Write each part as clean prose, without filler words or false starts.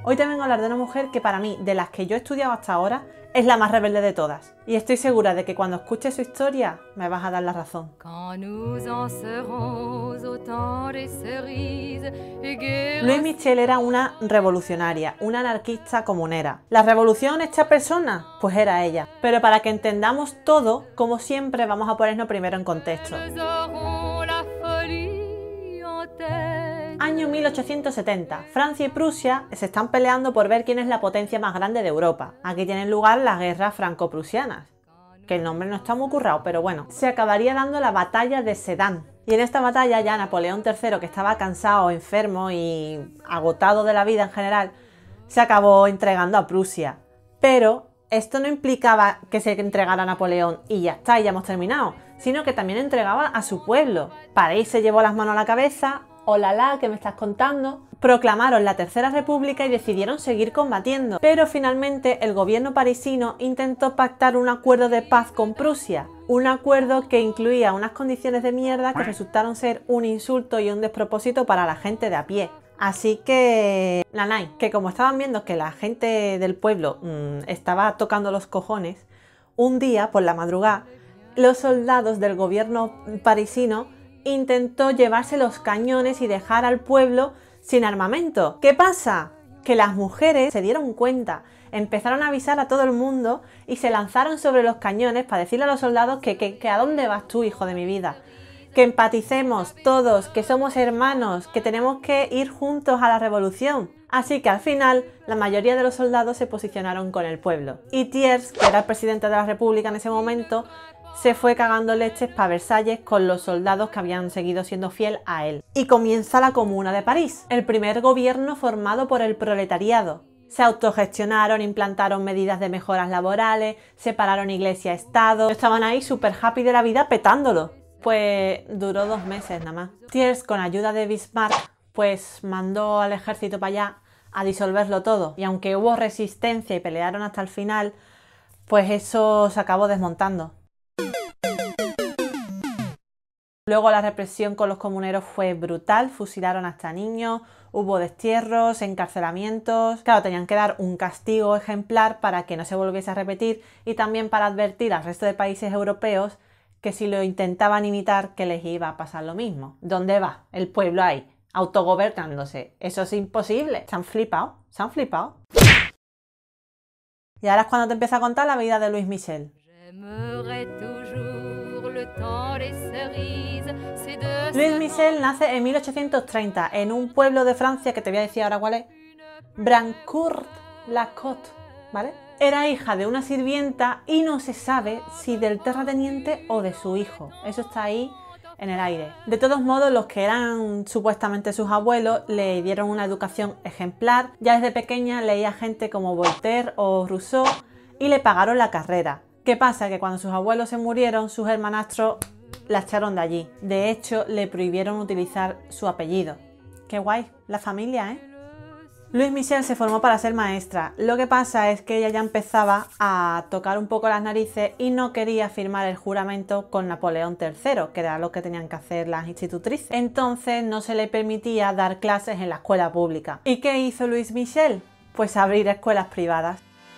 Hoy te vengo a hablar de una mujer que para mí, de las que yo he estudiado hasta ahora, es la más rebelde de todas. Y estoy segura de que cuando escuches su historia me vas a dar la razón. Louise Michel era una revolucionaria, una anarquista comunera. ¿La revolución hecha persona? Pues era ella. Pero para que entendamos todo, como siempre, vamos a ponernos primero en contexto. Año 1870. Francia y Prusia se están peleando por ver quién es la potencia más grande de Europa. Aquí tienen lugar las guerras franco-prusianas, que el nombre no está muy currado, pero bueno. Se acabaría dando la batalla de Sedan. Y en esta batalla ya Napoleón III, que estaba cansado, enfermo y agotado de la vida en general, se acabó entregando a Prusia. Pero esto no implicaba que se entregara a Napoleón y ya está, y ya hemos terminado, sino que también entregaba a su pueblo. París se llevó las manos a la cabeza. Olala, ¿qué me estás contando? Proclamaron la Tercera República y decidieron seguir combatiendo. Pero finalmente el gobierno parisino intentó pactar un acuerdo de paz con Prusia. Un acuerdo que incluía unas condiciones de mierda que resultaron ser un insulto y un despropósito para la gente de a pie. Así que, nanay, que como estaban viendo que la gente del pueblo estaba tocando los cojones, un día por la madrugada, los soldados del gobierno parisino intentó llevarse los cañones y dejar al pueblo sin armamento. ¿Qué pasa? Que las mujeres se dieron cuenta, empezaron a avisar a todo el mundo y se lanzaron sobre los cañones para decirle a los soldados que ¿a dónde vas tú, hijo de mi vida? Que empaticemos todos, que somos hermanos, que tenemos que ir juntos a la revolución. Así que al final la mayoría de los soldados se posicionaron con el pueblo. Y Thiers, que era el presidente de la República en ese momento, se fue cagando leches para Versalles con los soldados que habían seguido siendo fiel a él. Y comienza la Comuna de París, el primer gobierno formado por el proletariado. Se autogestionaron, implantaron medidas de mejoras laborales, separaron iglesia-estado. Estaban ahí súper happy de la vida petándolo. Pues duró 2 meses nada más. Thiers, con ayuda de Bismarck, pues mandó al ejército para allá a disolverlo todo. Y aunque hubo resistencia y pelearon hasta el final, pues eso se acabó desmontando. Luego la represión con los comuneros fue brutal, fusilaron hasta niños, hubo destierros, encarcelamientos. Claro, tenían que dar un castigo ejemplar para que no se volviese a repetir y también para advertir al resto de países europeos que si lo intentaban imitar que les iba a pasar lo mismo. ¿Dónde va el pueblo ahí? Autogobernándose. Eso es imposible. Se han flipado, se han flipado. Y ahora es cuando te empieza a contar la vida de Louise Michel. Louise Michel nace en 1830 en un pueblo de Francia que te voy a decir ahora cuál es. Brancourt-la-Côte, ¿vale? Era hija de una sirvienta y no se sabe si del terrateniente o de su hijo. Eso está ahí en el aire. De todos modos, los que eran supuestamente sus abuelos le dieron una educación ejemplar. Ya desde pequeña leía gente como Voltaire o Rousseau y le pagaron la carrera. ¿Qué pasa? Que cuando sus abuelos se murieron, sus hermanastros la echaron de allí. De hecho, le prohibieron utilizar su apellido. Qué guay, la familia, ¿eh? Louise Michel se formó para ser maestra. Lo que pasa es que ella ya empezaba a tocar un poco las narices y no quería firmar el juramento con Napoleón III, que era lo que tenían que hacer las institutrices. Entonces no se le permitía dar clases en la escuela pública. ¿Y qué hizo Louise Michel? Pues abrir escuelas privadas.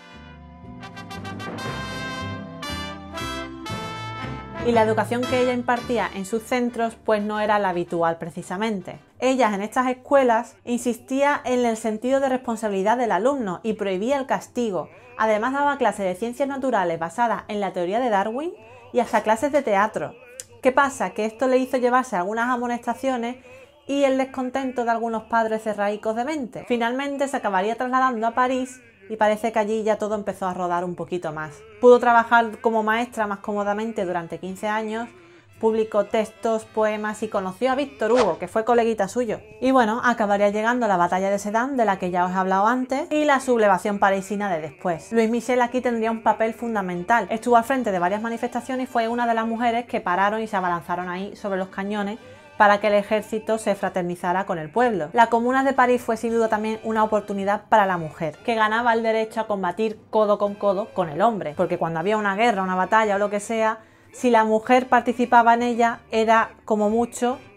Y la educación que ella impartía en sus centros pues no era la habitual precisamente. Ella en estas escuelas insistía en el sentido de responsabilidad del alumno y prohibía el castigo. Además daba clases de ciencias naturales basadas en la teoría de Darwin y hasta clases de teatro. ¿Qué pasa? Que esto le hizo llevarse algunas amonestaciones y el descontento de algunos padres cerraicos de mente. Finalmente se acabaría trasladando a París y parece que allí ya todo empezó a rodar un poquito más. Pudo trabajar como maestra más cómodamente durante 15 años, publicó textos, poemas y conoció a Víctor Hugo, que fue coleguita suyo. Y bueno, acabaría llegando a la batalla de Sedan, de la que ya os he hablado antes, y la sublevación parisina de después. Louise Michel aquí tendría un papel fundamental. Estuvo al frente de varias manifestaciones y fue una de las mujeres que pararon y se abalanzaron ahí sobre los cañones para que el ejército se fraternizara con el pueblo. La Comuna de París fue sin duda también una oportunidad para la mujer, que ganaba el derecho a combatir codo con el hombre, porque cuando había una guerra, una batalla o lo que sea, si la mujer participaba en ella era como mucho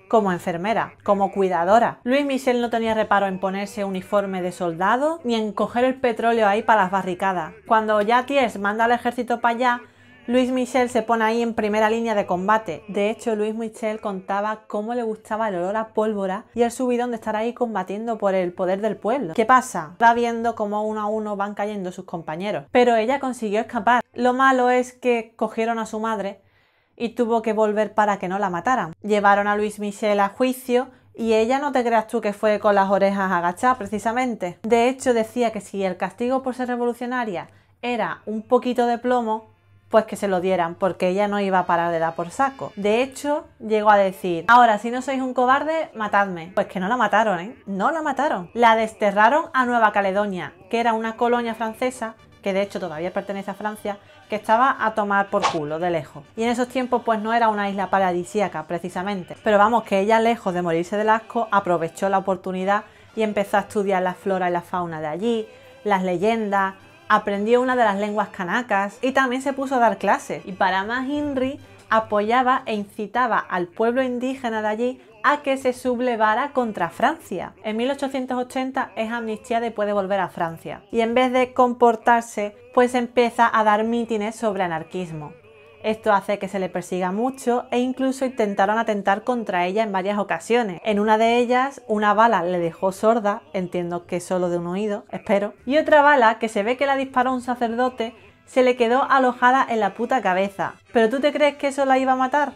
como enfermera, como cuidadora. Louis Michel no tenía reparo en ponerse uniforme de soldado ni en coger el petróleo ahí para las barricadas. Cuando ya Thiers manda al ejército para allá, Louis Michel se pone ahí en primera línea de combate. De hecho, Louis Michel contaba cómo le gustaba el olor a pólvora y el subidón de estar ahí combatiendo por el poder del pueblo. ¿Qué pasa? Va viendo cómo uno a uno van cayendo sus compañeros. Pero ella consiguió escapar. Lo malo es que cogieron a su madre y tuvo que volver para que no la mataran. Llevaron a Louis Michel a juicio y ella, no te creas tú que fue con las orejas agachadas precisamente. De hecho, decía que si el castigo por ser revolucionaria era un poquito de plomo, pues que se lo dieran, porque ella no iba a parar de dar por saco. De hecho, llegó a decir: ahora, si no sois un cobarde, matadme. Pues que no la mataron, ¿eh? No la mataron. La desterraron a Nueva Caledonia, que era una colonia francesa, que de hecho todavía pertenece a Francia, que estaba a tomar por culo de lejos. Y en esos tiempos pues no era una isla paradisíaca precisamente. Pero vamos, que ella, lejos de morirse del asco, aprovechó la oportunidad y empezó a estudiar la flora y la fauna de allí, las leyendas, aprendió una de las lenguas canacas y también se puso a dar clases. Y para más Inri, apoyaba e incitaba al pueblo indígena de allí a que se sublevara contra Francia. En 1880 es amnistiada y puede volver a Francia. Y en vez de comportarse, pues empieza a dar mítines sobre anarquismo. Esto hace que se le persiga mucho e incluso intentaron atentar contra ella en varias ocasiones. En una de ellas, una bala le dejó sorda, entiendo que solo de un oído, espero. Y otra bala, que se ve que la disparó un sacerdote, se le quedó alojada en la puta cabeza. ¿Pero tú te crees que eso la iba a matar?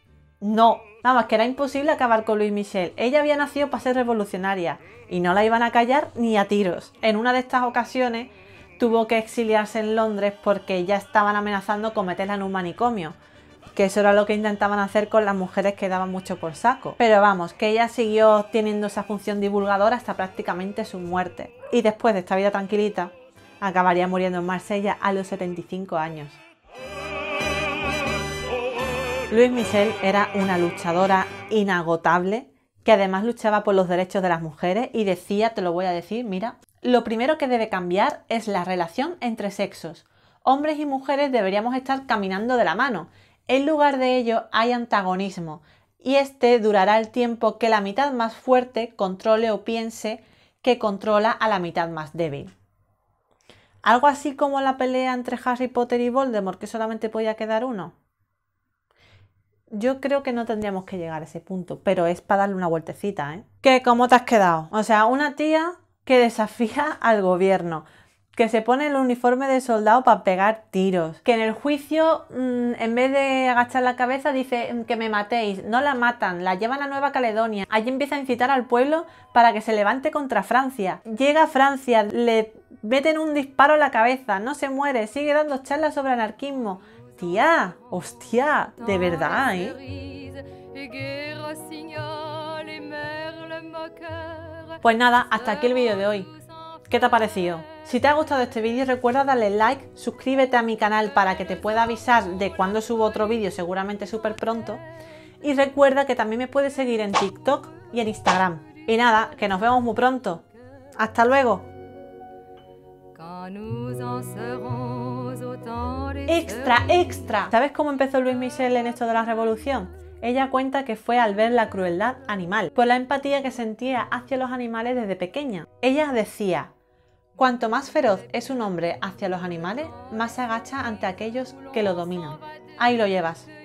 No. Vamos, que era imposible acabar con Louis Michel. Ella había nacido para ser revolucionaria y no la iban a callar ni a tiros. En una de estas ocasiones tuvo que exiliarse en Londres porque ya estaban amenazando con meterla en un manicomio, que eso era lo que intentaban hacer con las mujeres que daban mucho por saco. Pero vamos, que ella siguió teniendo esa función divulgadora hasta prácticamente su muerte. Y después de esta vida tranquilita, acabaría muriendo en Marsella a los 75 años. Louis Michel era una luchadora inagotable, que además luchaba por los derechos de las mujeres y decía, te lo voy a decir, mira: lo primero que debe cambiar es la relación entre sexos. Hombres y mujeres deberíamos estar caminando de la mano. En lugar de ello hay antagonismo y este durará el tiempo que la mitad más fuerte controle o piense que controla a la mitad más débil. Algo así como la pelea entre Harry Potter y Voldemort, que solamente podía quedar uno. Yo creo que no tendríamos que llegar a ese punto, pero es para darle una vueltecita, ¿eh? ¿Qué? ¿Cómo te has quedado? O sea, una tía que desafía al gobierno, que se pone el uniforme de soldado para pegar tiros, que en el juicio, en vez de agachar la cabeza, dice que me matéis. No la matan, la llevan a Nueva Caledonia. Allí empieza a incitar al pueblo para que se levante contra Francia. Llega a Francia, le meten un disparo en la cabeza, no se muere, sigue dando charlas sobre anarquismo. Tía, hostia, de verdad, ¿eh? Pues nada, hasta aquí el vídeo de hoy. ¿Qué te ha parecido? Si te ha gustado este vídeo, recuerda darle like, suscríbete a mi canal para que te pueda avisar de cuando subo otro vídeo, seguramente súper pronto. Y recuerda que también me puedes seguir en TikTok y en Instagram. Y nada, que nos vemos muy pronto. ¡Hasta luego! ¡Extra, extra! ¿Sabes cómo empezó Louis Michel en esto de la revolución? Ella cuenta que fue al ver la crueldad animal, por la empatía que sentía hacia los animales desde pequeña. Ella decía: cuanto más feroz es un hombre hacia los animales, más se agacha ante aquellos que lo dominan. Ahí lo llevas.